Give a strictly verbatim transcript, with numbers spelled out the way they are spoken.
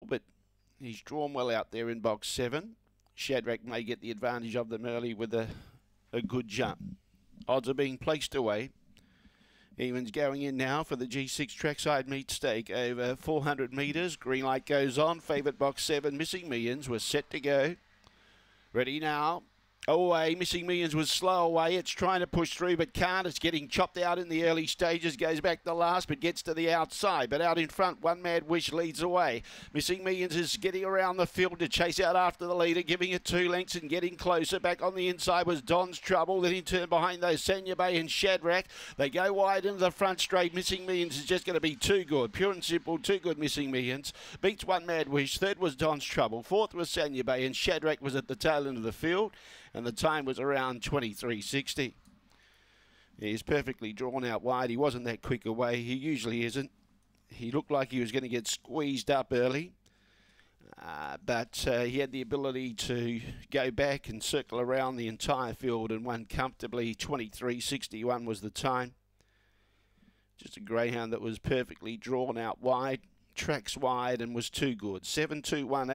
but he's drawn well out there in box seven. Shadrach may get the advantage of them early with a, a good jump. Odds are being placed away. Evans going in now for the G six trackside meet stake over four hundred metres. Green light goes on. Favourite box seven, Missing Millions, was set to go. Ready now. Away, Missing Millions was slow away. It's trying to push through but can't. It's getting chopped out in the early stages. Goes back the last but gets to the outside. But out in front, One Mad Wish leads away. Missing Millions is getting around the field to chase out after the leader, giving it two lengths and getting closer. Back on the inside was Don's Trouble. Then in turn behind those, Sanya Bay and Shadrach. They go wide into the front straight. Missing Millions is just going to be too good. Pure and simple, too good Missing Millions. Beats One Mad Wish. Third was Don's Trouble. Fourth was Sanya Bay and Shadrach was at the tail end of the field. And the time was around twenty-three sixty. He's perfectly drawn out wide. He wasn't that quick away. He usually isn't. He looked like he was going to get squeezed up early. Uh, but uh, he had the ability to go back and circle around the entire field and won comfortably. twenty-three sixty-one was the time. Just a greyhound that was perfectly drawn out wide. Tracks wide and was too good. seven two one.